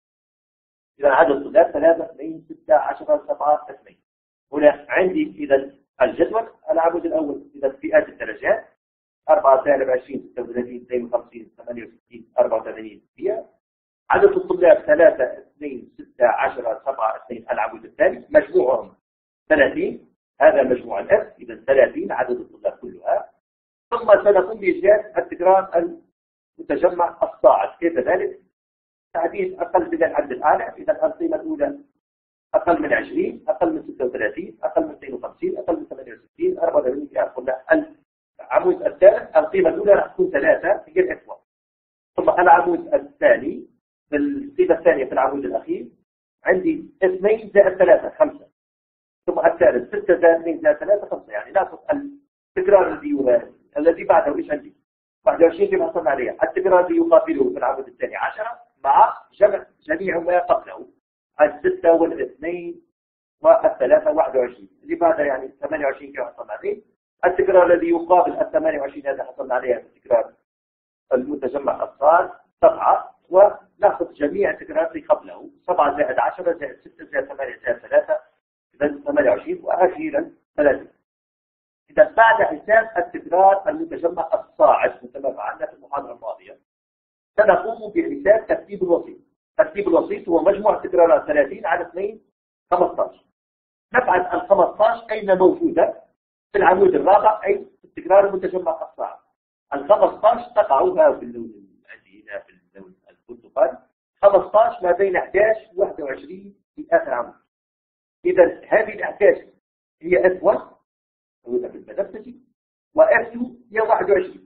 إذا عدد الطلاب 3 2 6 10 7 2. هنا عندي إذا الجدول العمود الأول إذا فئات الدرجات 4 سالب 20 36 52 68 84 100. عدد الطلاب 3 2 6 10 7 2 العمود الثاني مجموعهم 30. هذا مجموع الأف إذا 30 عدد الطلاب كلها. ثم سنقوم بإيجاد التكرار المتجمع الصاعد. كيف ذلك؟ تحديد أقل من العدد الأعلى. إذا القيمة الأولى أقل من 20 أقل من 36 أقل من 52 أقل من 68 84 قلنا العمود الثالث القيمة الأولى راح تكون 3 هي الأكبر. ثم العمود الثاني القيمة الثانية في العمود الأخير عندي 2 زائد 3 5. ثم الثالث 6 زائد 2 زائد 3 5. يعني ناخذ التكرار الذي بعده ايش عندي 21 كما حصلنا عليها. التكرار الذي يقابله في العمود الثاني 10 مع جميع ما قبله 6 والاثنين والثلاثة 21 اللي بعدها يعني 28 كما حصلنا عليه. التكرار الذي يقابل 28 هذا حصلنا عليها في التكرار المتجمع الصاد 7 وناخذ جميع التكرارات اللي قبله 7 زائد 10 زائد 6 زائد 8 زائد 3 إذا 28 وأخيرا 30. إذا بعد حساب التكرار المتجمع الصاعد مثل ما فعلنا في المحاضرة الماضية سنقوم بحساب ترتيب الوسيط. ترتيب الوسيط هو مجموع التكرارات 30 على 2 15. نبعث ال 15 أين موجودة؟ في العمود الرابع أي التكرار المتجمع الصاعد. ال 15 تقعها في اللون عندي هنا في اللون البرتقالي 15 ما بين 11 و 21 في آخر عمود. إذا هذه ال 11 هي F1 موجودة في المدرسة وF2 هي 21.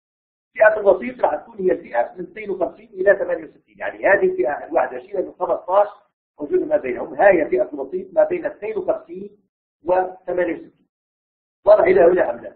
فئة الوسيط راح تكون هي الفئة من 52 إلى 68. يعني هذه الفئة ال 21 من 15 موجودة ما بينهم. هي فئة الوسيط ما بين 52 و 68. واضح إلى هنا أم لا؟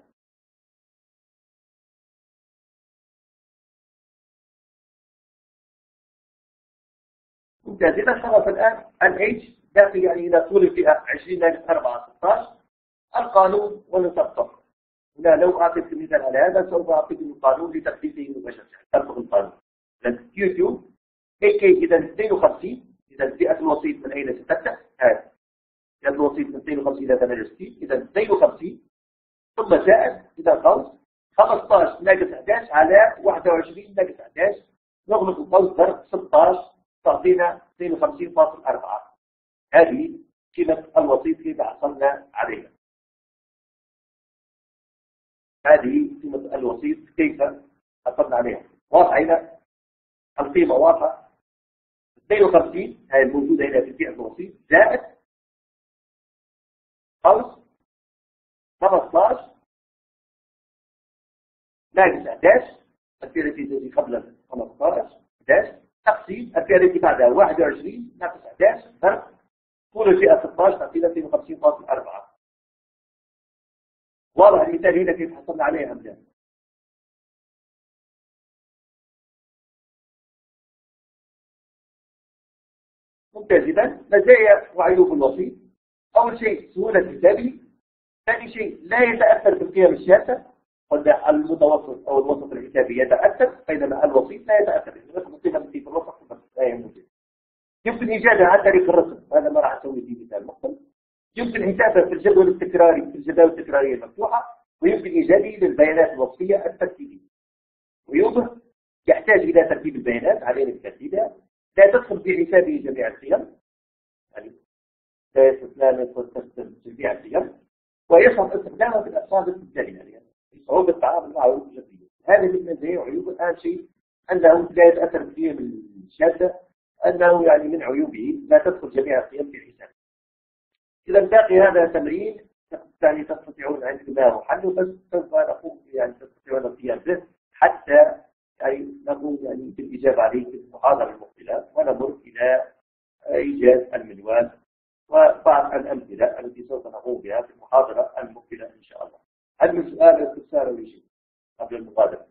ممتاز. إذا خلص الآن ال H باقي يعني إلى طول الفئة 20 ناقص 4 16 القانون ونطبقه. هنا لو أعطيت مثال على هذا سوف أعطيك القانون لتخفيفه مباشرة. أطبق القانون. Q2 AK إذا 52 إذا فئة الوسيط من أين ستبدأ؟ هذه فئة الوسيط الوسيط من 52 إلى 68، إذا 52 ثم زائد إذا خلص 15 ناقص 11 على 21 ناقص 11، نغلق القوس ضرب 16 تعطينا 52.4. هذه قيمة الوسيط كيف حصلنا عليها. هذه قيمة الوسيط كيف حصلنا عليها. واضح هنا القيمة واضحة. 52 هي الموجودة هنا في فئة الوسيط زائد قوس 15 ناقص 11 الفئة التي تجي قبل 15 11 تقسيم الفئة التي بعدها 21 ناقص 11 ضرب طول الفئة 16 تعطينا 52.4. واضح المثال هنا كيف حصلنا عليه أم لا؟ ممتاز. إذا مزايا وعيوب الوسيط: أول شيء سهولة كتابه، ثاني شيء لا يتأثر بالقيم الشاذة، قلنا المتوسط أو الوسط الحسابي يتأثر بينما الوسيط لا يتأثر، بس القيمة في الوسط بس لا يمكن. يمكن إيجادها عن طريق الرسم، هذا ما راح أسوي فيه مثال مختلف. يمكن حسابها في الجدول التكراري في الجداول التكرارية المفتوحة، ويمكن إيجاده للبيانات الوصفية الترتيبية. ويوضح يحتاج إلى ترتيب البيانات علينا بترتيبها، لا تدخل في حسابه جميع القيم، يعني لا يستثنى من جميع القيم، ويصعب استخدامها في الأشخاص التالية، يعني صعوبة التعامل مع عيوب الجديدة. هذه من مزايا وعيوب. الآن شيء أنه لا يتأثر بالقيم الشاذة، أنه يعني من عيوبه لا تدخل جميع القيم في الحساب. إذا باقي هذا تمرين يعني تستطيعون عندما حله، بس سوف نقوم يعني تستطيعون القيام به حتى يعني نقوم يعني بالإجابة عليه في المحاضرة المقبلة، ونمر إلى إيجاد المنوال وبعض الأمثلة التي سوف نقوم بها في المحاضرة المقبلة إن شاء الله. هل من سؤال أو استفسار أو شيء قبل المغادرة؟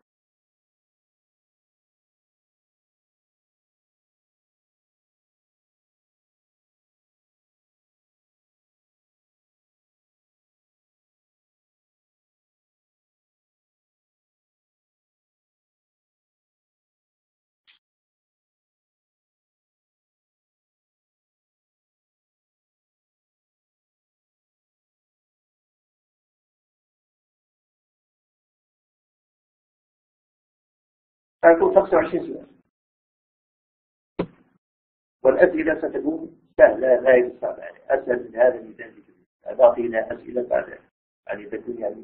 سيكون 25 سؤال، والأسئلة ستكون سهلة غاية الصعبة، يعني أسهل من هذا المثال بكثير. أعطينا أسئلة بعد يعني تكون يعني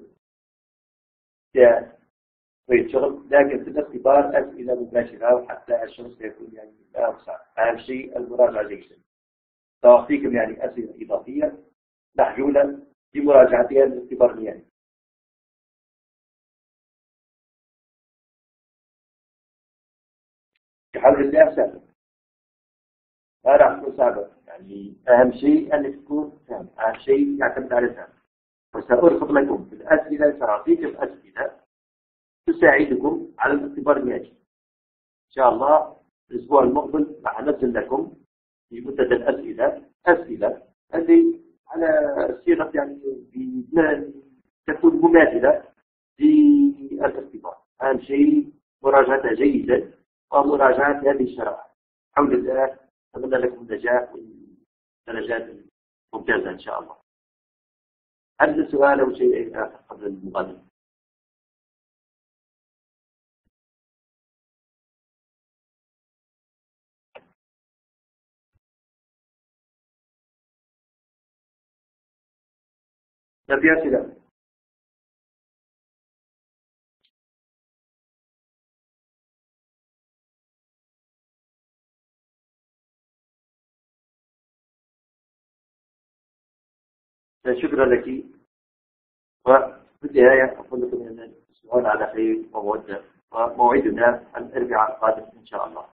شوية شغل، لكن في الاختبار أسئلة مباشرة، وحتى الشخص يكون يعني لا صعب. أهم شيء المراجعة جيدا. سأعطيكم يعني أسئلة إضافية محلولة لمراجعتها للاختبار النهائي. بحول الله سهل، ما راح تكون صعبة. يعني أهم شيء أنك تكون فاهم، أهم شيء يعتمد على الفهم. وسأرفق لكم في الأسئلة، سأعطيكم أسئلة تساعدكم على الاختبار النهائي. إن شاء الله الأسبوع المقبل راح أنزل لكم في منتدى أسئلة اللي على صيغة يعني تكون مماثلة للاختبار. أهم شيء مراجعتها جيدا ومراجعة هذه الشرائح. حول الله أتمنى لكم النجاح والدرجات ممتازة إن شاء الله. هل سؤال أو شيء آخر قبل المغادرة؟ لا في أسئلة. شكرا لك، وفي النهاية أقول لكم أن تصبحون على خير ومودة، وموعدنا الأربعاء القادم إن شاء الله.